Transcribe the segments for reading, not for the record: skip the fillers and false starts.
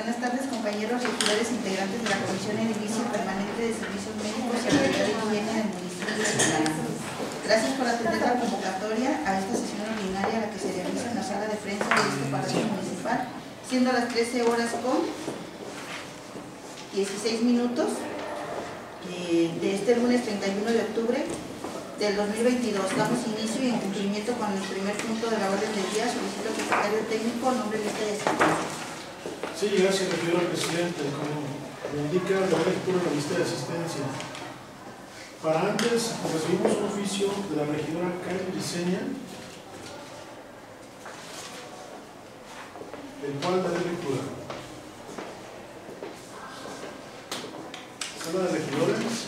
Buenas tardes, compañeros regidores integrantes de la Comisión Edilicia Permanente de Servicios Médicos y Autoridad de Higiene del municipio de Tlatelolco. Gracias por atender la convocatoria a esta sesión ordinaria a la que se realiza en la sala de prensa de este Palacio Municipal, siendo las 13 horas con 16 minutos de este lunes 31 de octubre del 2022. Damos inicio y en cumplimiento con el primer punto de la orden del día, solicito al secretario técnico nombre y lista de asistencia. Sí, gracias, regidor presidente. Como me indica la lectura de la lista de asistencia. Para antes, recibimos un oficio de la regidora Karen Briceña, el cual daré lectura. Sala de regidores.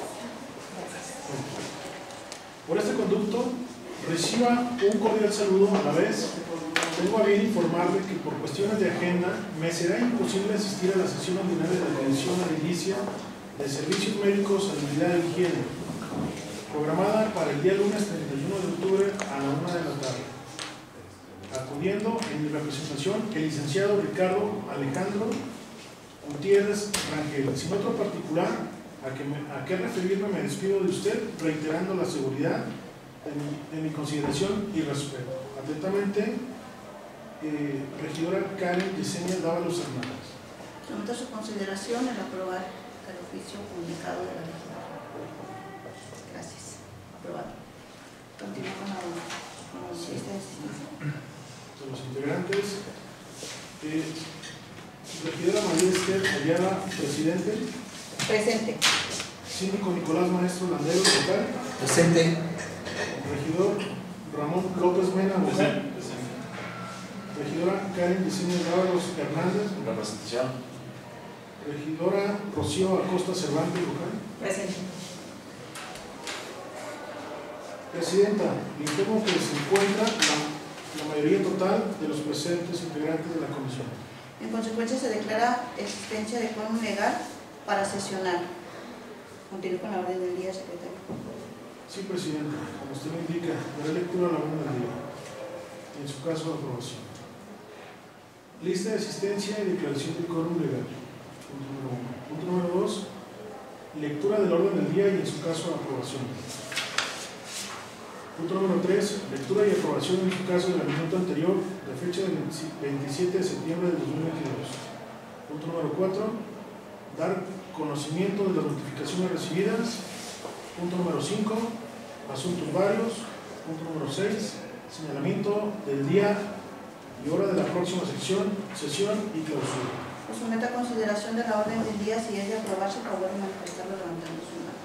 Por este conducto, reciba un cordial saludo a la vez. Tengo a bien informarle que por cuestiones de agenda me será imposible asistir a la sesión ordinaria de la Comisión Edilicia de Servicios Médicos, Sanidad y Higiene, programada para el día lunes 31 de octubre a la 1 de la tarde. Acudiendo en mi representación el licenciado Ricardo Alejandro Gutiérrez Rangel. Sin otro particular a qué referirme, me despido de usted, reiterando la seguridad de mi consideración y respeto. Atentamente, regidora Karen Briceña Dávalos Hernández. Someto a su consideración el aprobar el oficio publicado de la regidora. Gracias. Aprobado. Continúa con la lista de asistencia. De los integrantes, regidora María Esther Ayala, presidente. Presente. Síndico Nicolás Maestro Landero, vocal. Presente. Regidor Ramón López Mena, vocal. Regidora Karen Briceña Dávalos Hernández. Representación. Regidora Rocío Acosta Cervantes, vocal. Presente. Presidenta, le informo que se encuentra la mayoría total de los presentes integrantes de la comisión. En consecuencia, se declara existencia de quórum legal para sesionar. Continúo con la orden del día, secretario. Sí, Presidenta, como usted me indica, daré lectura a la orden del día. En su caso, aprobación. Lista de asistencia y declaración del quórum legal. Punto número 1. Punto número 2. Lectura del orden del día y en su caso, aprobación. Punto número 3. Lectura y aprobación en su caso de la minuta anterior, de fecha del 27 de septiembre de 2022. Punto número 4. Dar conocimiento de las notificaciones recibidas. Punto número 5. Asuntos varios. Punto número 6. Señalamiento del día y hora de la próxima sesión y clausura. Pues someto a consideración de la orden del día, si es de aprobarse, por favor de manifestarlo levantando su mano.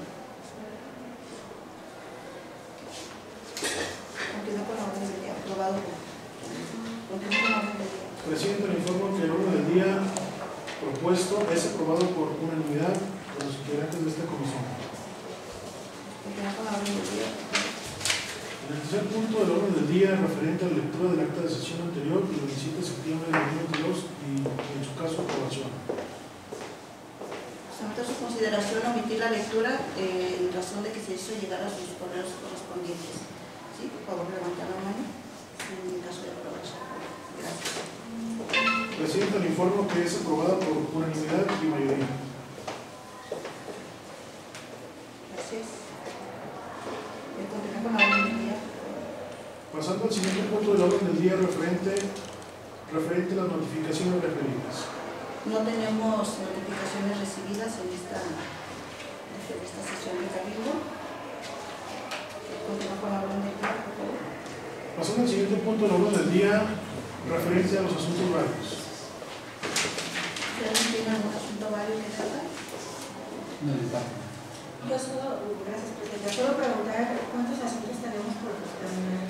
Continúo con la orden del día. Aprobado. Continúo con la orden del día. Presidente, le informo que el orden del día propuesto es aprobado por unanimidad de los integrantes de esta comisión. Continúo con la orden del día. En el tercer punto del orden del día, referente a la lectura del acta de sesión anterior del 27 de septiembre de 2022 y en su caso aprobación. Someto a su consideración omitir la lectura en razón de que se hizo llegar a sus correos correspondientes. ¿Sí? Por favor, levantar la mano en caso de aprobación. Gracias. Presidente, le informo que es aprobada por unanimidad y mayoría. Gracias. Continúo con la orden del día. Pasando al siguiente punto del orden del día referente a las notificaciones referidas. No tenemos notificaciones recibidas en esta sesión de cabildo. Continúo con la orden del día, por favor. Pasando al siguiente punto del orden del día referente a los asuntos varios. ¿Alguien tiene algún asunto válido que tratar? No, está. Yo solo, gracias, presidenta. Solo preguntar cuántos asuntos tenemos por terminar.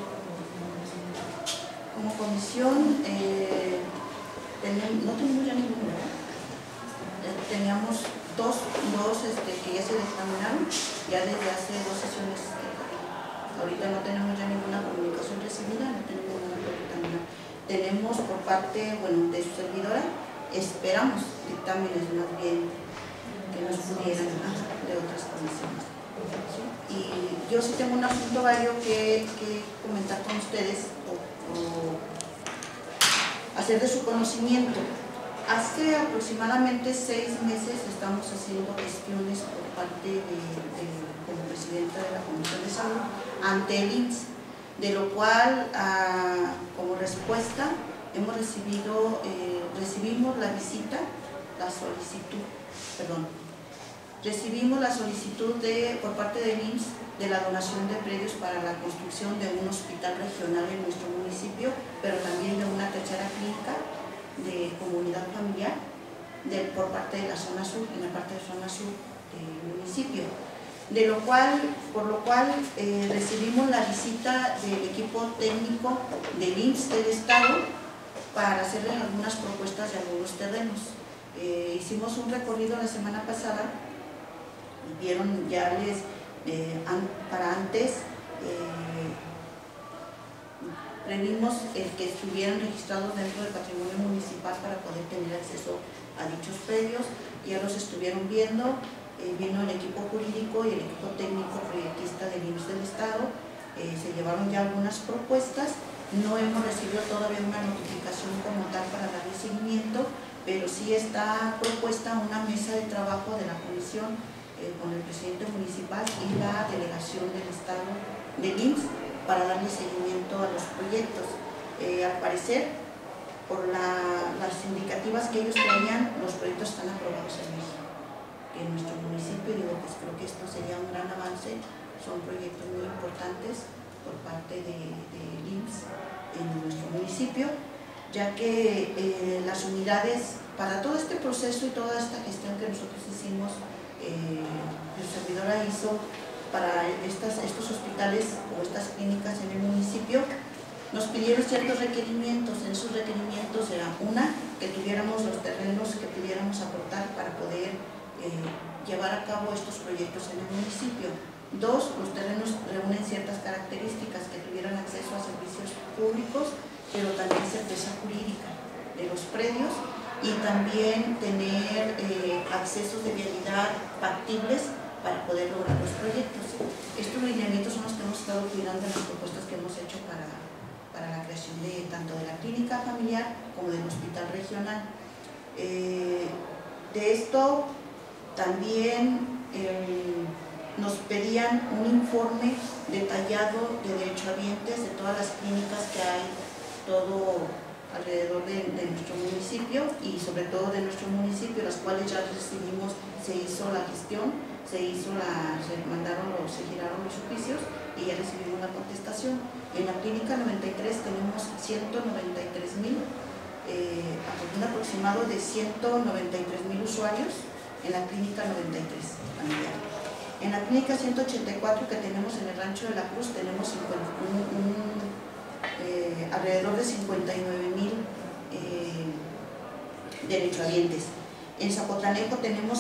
Como comisión, no tenemos ya ninguno, ¿verdad? Teníamos dos que ya se dictaminaron, ya desde hace 2 sesiones. Ahorita no tenemos ya ninguna comunicación recibida, no tenemos nada por dictaminar. Tenemos por parte, de su servidora, esperamos dictámenes más bien que nos pudieran de otras comisiones. Y yo sí tengo un asunto vario que comentar con ustedes o hacer de su conocimiento. Hace aproximadamente 6 meses estamos haciendo gestiones por parte como presidenta de la Comisión de Salud ante el IMSS, de lo cual, como respuesta, recibimos la solicitud por parte del IMSS de la donación de predios para la construcción de un hospital regional en nuestro municipio, pero también de una tercera clínica de comunidad familiar por parte de la zona sur, en la parte de zona sur del municipio. Por lo cual recibimos la visita del equipo técnico del IMSS del Estado para hacerles algunas propuestas de algunos terrenos. Hicimos un recorrido la semana pasada y vieron ya para antes previmos el que estuvieran registrados dentro del patrimonio municipal para poder tener acceso a dichos predios. Ya los estuvieron viendo, vino el equipo jurídico y el equipo técnico proyectista del IMSS del Estado, se llevaron ya algunas propuestas. No hemos recibido todavía una notificación como tal para darle seguimiento, pero sí está propuesta una mesa de trabajo de la comisión con el presidente municipal y la delegación del Estado del IMSS para darle seguimiento a los proyectos. Al parecer, por las indicativas que ellos traían, los proyectos están aprobados en México, en nuestro municipio. Digo, pues creo que esto sería un gran avance, son proyectos muy importantes por parte del IMSS en nuestro municipio, ya que las unidades, para todo este proceso y toda esta gestión que nosotros hicimos, la servidora hizo para estos hospitales o estas clínicas en el municipio, nos pidieron ciertos requerimientos. En esos requerimientos era que tuviéramos los terrenos que pudiéramos aportar para poder llevar a cabo estos proyectos en el municipio. 2, los terrenos reúnen ciertas características, que tuvieran acceso a servicios públicos, pero también certeza jurídica de los predios y también tener accesos de vialidad factibles para poder lograr los proyectos. Estos lineamientos son los que hemos estado cuidando en las propuestas que hemos hecho para la creación tanto de la clínica familiar como del hospital regional. De esto también nos pedían un informe detallado de derechohabientes de todas las clínicas que hay todo alrededor de nuestro municipio y sobre todo de nuestro municipio, las cuales ya recibimos, se hizo la gestión, se giraron los oficios y ya recibimos la contestación. En la clínica 93 tenemos 193,000, un aproximado de 193,000 usuarios en la clínica 93 familiar. En la clínica 184 que tenemos en el Rancho de la Cruz tenemos alrededor de 59,000 derechohabientes. En Zapotlanejo tenemos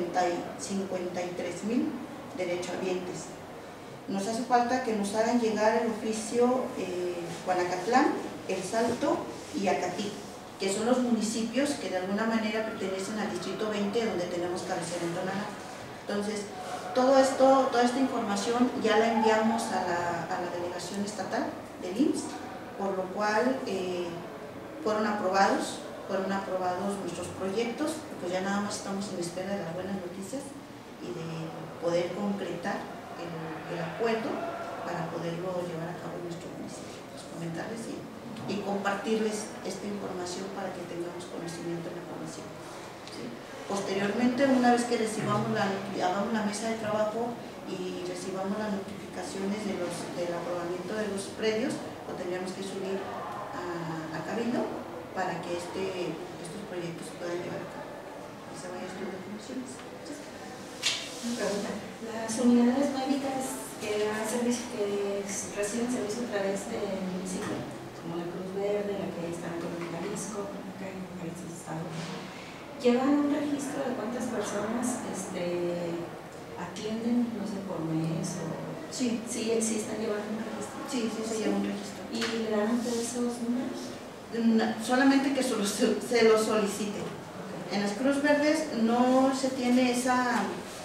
53,000 derechohabientes. Nos hace falta que nos hagan llegar el oficio Guanacatlán, El Salto y Acatí, que son los municipios que de alguna manera pertenecen al distrito 20, donde tenemos cabecera en Tonalá. Entonces, toda esta información ya la enviamos a la delegación estatal del IMSS, por lo cual fueron aprobados nuestros proyectos. Pues ya nada más estamos en espera de las buenas noticias y de poder concretar el acuerdo para poderlo llevar a cabo en nuestro municipio. Pues comentarles y compartirles esta información para que tengamos conocimiento en la comisión. ¿Sí? Posteriormente, una vez que hagamos la mesa de trabajo y recibamos las notificaciones del aprobamiento de los predios, lo tendríamos que subir a Cabildo para que estos proyectos se puedan llevar a cabo y se vaya a estudio de comisiones. ¿Sí? Una pregunta. Las unidades médicas que reciben servicio a través del municipio, como la Cruz Verde, la que está en Jalisco, acá en países de Estado, ¿llevan un registro de cuántas personas atienden, no sé, por mes? Sí. Sí, están llevando un registro. Sí, se lleva un registro. ¿Y le dan ustedes esos números? Solamente que se los solicite. En las Cruz Verdes no se tiene esa,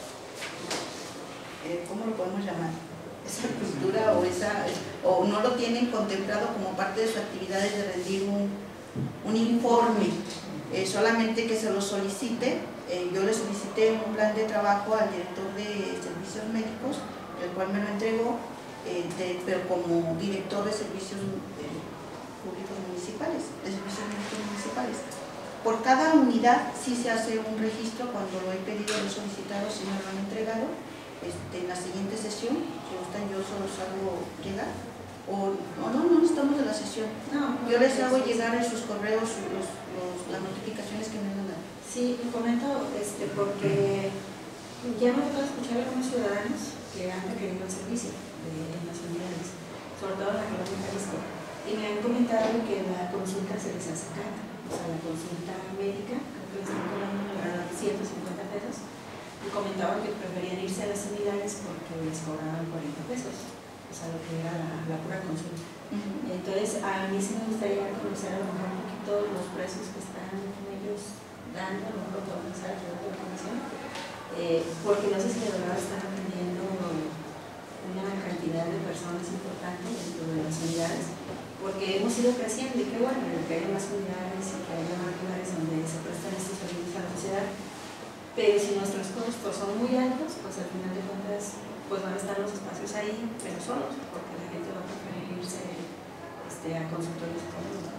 ¿cómo lo podemos llamar? Esa cultura o no lo tienen contemplado como parte de sus actividades de rendir un informe. solamente que se lo solicite. Yo le solicité un plan de trabajo al director de servicios médicos, el cual me lo entregó, pero como director de servicios públicos municipales, de servicios médicos municipales. Por cada unidad sí se hace un registro. Cuando lo he pedido, lo he solicitado, sí me lo han entregado. En la siguiente sesión, si gustan, yo solo los hago llegar. O no estamos en la sesión. No, Yo les hago llegar en sus correos las notificaciones que me mandan. Sí, lo comento porque ya me ha tocado escuchar a algunos ciudadanos que han requerido el servicio de las unidades, sobre todo en la colonia Jalisco, y me han comentado que la consulta se les hace cara, o sea, la consulta médica, creo que les están cobrando alrededor de 150 pesos, y comentaban que preferían irse a las unidades porque les cobraban 40 pesos, o sea, lo que era la pura consulta. Entonces, a mí sí me gustaría conocer a lo mejor un poquito los precios que están ellos dando, a lo mejor podemos estar ayudando a la información, porque no sé si de verdad están atendiendo una cantidad de personas importantes dentro de las unidades, porque hemos ido creciendo y qué bueno que haya más unidades y que haya más lugares donde se prestan estos servicios a la sociedad, pero si nuestros costos son muy altos, pues al final de cuentas pues van a estar los espacios ahí, pero solos, porque la gente va a preferir irse a consultorios públicos.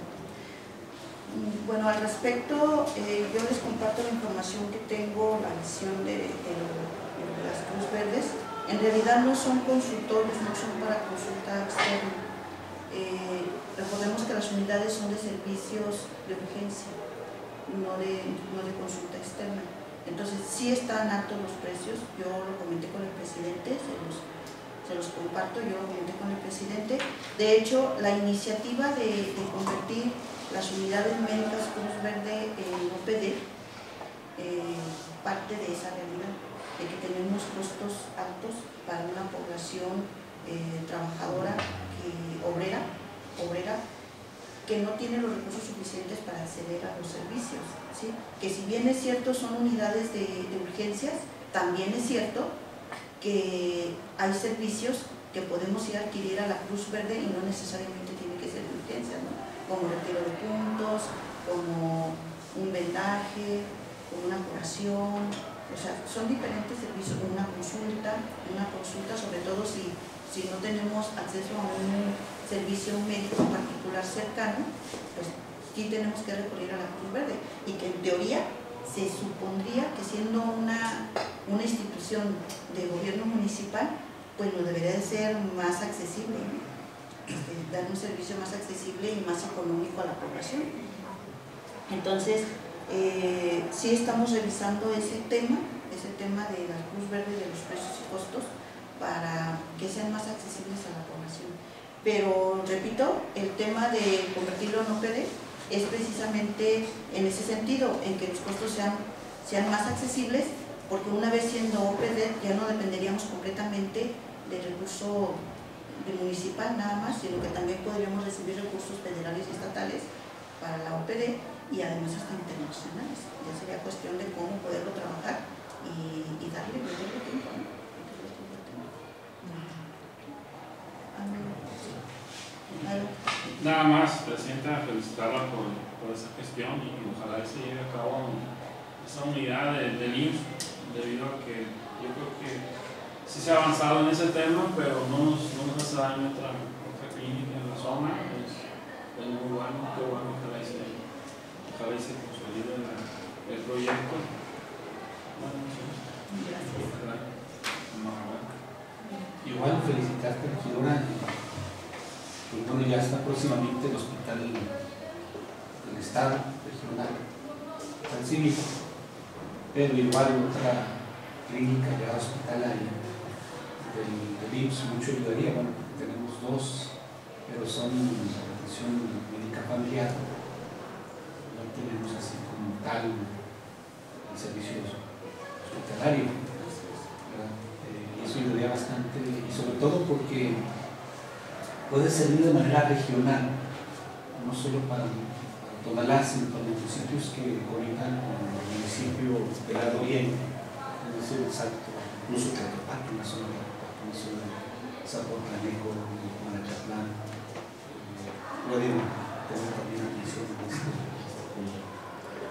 Bueno, al respecto, yo les comparto la información que tengo, la visión de las Cruz Verdes. En realidad no son consultorios, no son para consulta externa. Recordemos que las unidades son de servicios de urgencia, no de consulta externa. Entonces, sí están altos los precios. Yo lo comenté con el presidente, se los comparto, yo lo comenté con el presidente. De hecho, la iniciativa de convertir las unidades médicas Cruz Verde en OPD parte de esa realidad, de que tenemos costos altos para una población trabajadora, obrera, que no tiene los recursos suficientes para acceder a los servicios, ¿sí? Que si bien es cierto son unidades de urgencias, también es cierto que hay servicios que podemos ir a adquirir a la Cruz Verde y no necesariamente tiene que ser de urgencias, ¿no? Como retiro de puntos, como un vendaje, como una curación, o sea, son diferentes servicios, como una consulta sobre todo si no tenemos acceso a un servicio médico particular cercano, pues sí tenemos que recurrir a la Cruz Verde, y que en teoría se supondría que siendo una institución de gobierno municipal, pues nos debería de ser más accesible, ¿no? Dar un servicio más accesible y más económico a la población. Entonces, sí estamos revisando ese tema de la Cruz Verde, de los precios y costos, para que sean más accesibles a la población. Pero, repito, el tema de convertirlo en OPD es precisamente en ese sentido, en que los costos sean más accesibles, porque una vez siendo OPD ya no dependeríamos completamente del recurso municipal nada más, sino que también podríamos recibir recursos federales y estatales para la OPD y además hasta internacionales. Ya sería cuestión de cómo poderlo trabajar y darle tiempo, ¿no? Nada más, Presidenta, felicitarla por esa gestión y ojalá se lleve a cabo esa unidad del IMSS, debido a que yo creo que sí se ha avanzado en ese tema, pero no nos hace daño otra clínica en la zona. Es muy bueno, qué bueno, ojalá y se consolide el proyecto. Bueno, Gracias. Igual felicitarte, regidora. Pues bueno, ya está próximamente el hospital del Estado regional San Cívico, pero igual otra clínica ya hospitalaria del IMSS mucho ayudaría. Bueno, tenemos dos, pero son de atención médica familiar, no tenemos así como tal el servicio hospitalario, y eso ayudaría bastante, y sobre todo porque puede servir de manera regional, no solo para Tonalá, sino para los municipios que conectan con el municipio de Lado Oriente, es decir, exacto, incluso Tlaquepaque, la zona de Zapotlanejo, Manachatlán, pueden tener también atención en este.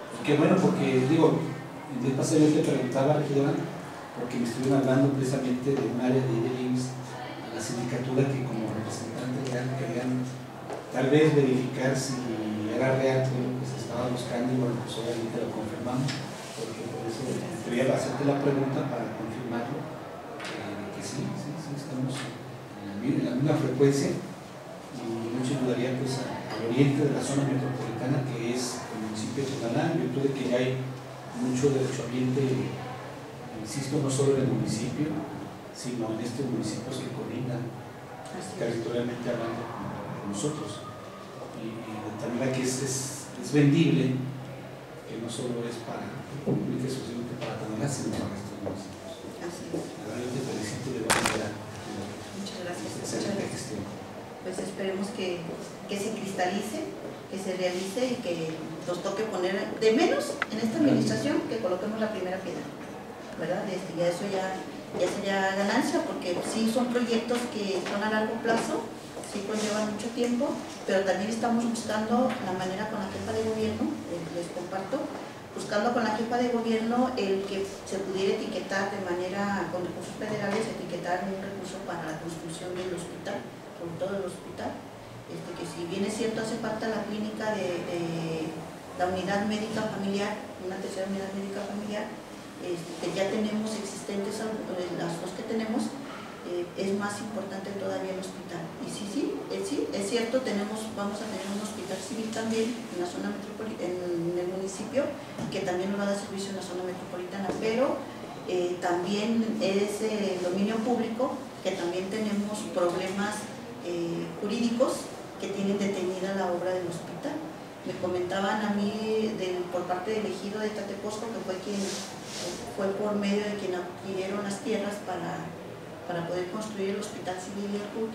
Qué bueno, porque digo, el día pasado yo te preguntaba, regidora, porque me estuvieron hablando precisamente de un área de IMSS a la sindicatura que como representante legal querían tal vez verificar si era real todo lo que se estaba buscando, y bueno, pues obviamente lo confirmamos, porque por eso quería hacerte la pregunta para confirmarlo, que sí, estamos en la misma frecuencia, y mucho ayudaría pues al oriente de la zona metropolitana, que es el municipio de Tonalá, en virtud de que ya hay mucho derechohabiente, insisto, no solo en el municipio, sino en estos municipios que colindan territorialmente hablando con nosotros, y de tal manera que es vendible, que no solo es para el público exclusivamente para Tonalá, sino para estos municipios. Así es. La verdad, yo te felicito de buena manera. Muchas gracias. Excelente gestión. Pues esperemos que se cristalice, que se realice y que nos toque poner de menos en esta administración que coloquemos la primera piedra, ¿verdad? Ya eso ya sería ganancia, porque sí son proyectos que son a largo plazo, sí conllevan mucho tiempo, pero también estamos buscando la manera con la jefa de gobierno, les comparto, buscando con la jefa de gobierno el que se pudiera etiquetar de manera, con recursos federales, etiquetar un recurso para la construcción del hospital, sobre todo el hospital, que si bien es cierto hace falta la clínica de la unidad médica familiar, una tercera unidad médica familiar, que ya tenemos existentes, las dos que tenemos, es más importante todavía el hospital. Y sí, es cierto, vamos a tener un hospital civil también en la zona metropolitana, en el municipio, que también nos va a dar servicio en la zona metropolitana, pero también es dominio público, que también tenemos problemas jurídicos que tienen detenida la obra del hospital. Me comentaban a mí por parte del ejido de Tateposco, que fue por medio de quien adquirieron las tierras para poder construir el hospital civil de Arcud,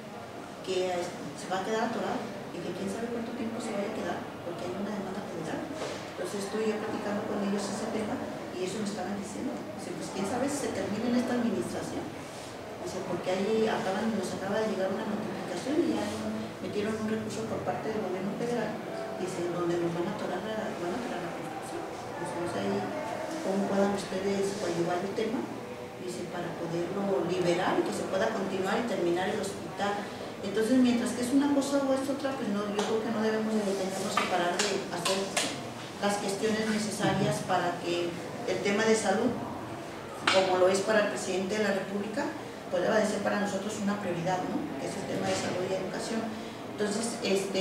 que se va a quedar atorado y que quién sabe cuánto tiempo se vaya a quedar, porque hay una demanda federal. Entonces estoy yo platicando con ellos ese tema y eso me estaban diciendo. Dice, pues quién sabe si se termina en esta administración. Dice, porque ahí nos acaba de llegar una notificación y ya metieron un recurso por parte del gobierno federal, dice, donde nos van a atorar la construcción. Entonces ahí, ¿cómo puedan ustedes llevar el tema? Dice, para poderlo liberar y que se pueda continuar y terminar el hospital. Entonces, mientras que es una cosa o es otra, pues no, yo creo que no debemos de detenernos y parar de hacer las gestiones necesarias para que el tema de salud, como lo es para el presidente de la República, pues debe de ser para nosotros una prioridad, ¿no? Que es el tema de salud y educación. Entonces,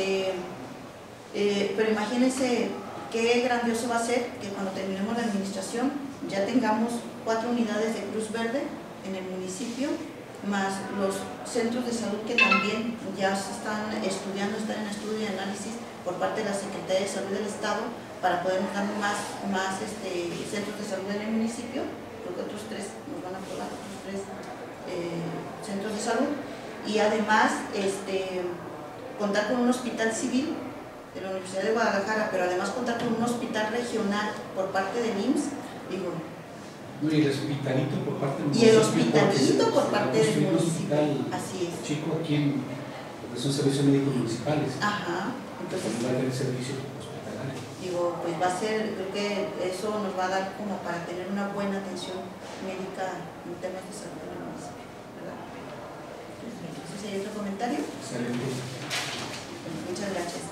pero imagínense qué grandioso va a ser que cuando terminemos la administración ya tengamos 4 unidades de Cruz Verde en el municipio, más los centros de salud que también ya se están estudiando, están en estudio y análisis por parte de la Secretaría de Salud del Estado para poder dar más centros de salud en el municipio, porque otros 3 nos van a aprobar, otros 3 centros de salud, y además contar con un hospital civil de la Universidad de Guadalajara, pero además contar con un hospital regional por parte del IMSS, digo. No, y el hospitalito por parte del municipio. Y el hospitalito por parte del municipio. Así es. Chico aquí son servicios médicos municipales. Ajá. Entonces, va a tener servicio hospitalario. Digo, pues va a ser, creo que eso nos va a dar como para tener una buena atención médica en temas de salud en el municipio, ¿verdad? Entonces, ¿hay otro comentario? Excelente. Muchas gracias.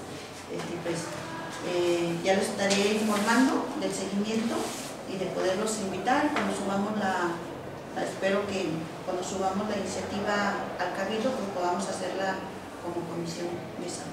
Ya los estaré informando del seguimiento y de poderlos invitar cuando subamos espero que cuando subamos la iniciativa al Cabildo, pues podamos hacerla como comisión de salud.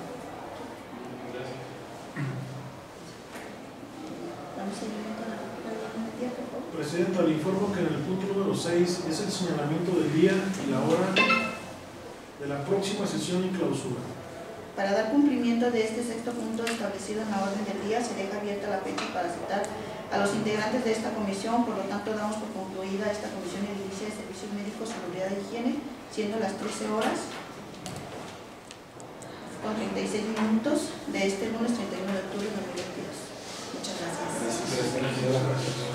Damos seguimiento a la día, por favor. Presidenta, le informo que en el punto número 6 es el señalamiento del día y la hora de la próxima sesión y clausura. Para dar cumplimiento de este sexto punto establecido en la orden del día, se deja abierta la fecha para citar a los integrantes de esta comisión. Por lo tanto, damos por concluida esta comisión edilicia de servicios médicos, seguridad y higiene, siendo las 13 horas con 36 minutos de este lunes 31 de octubre de 2022. Muchas gracias. Gracias.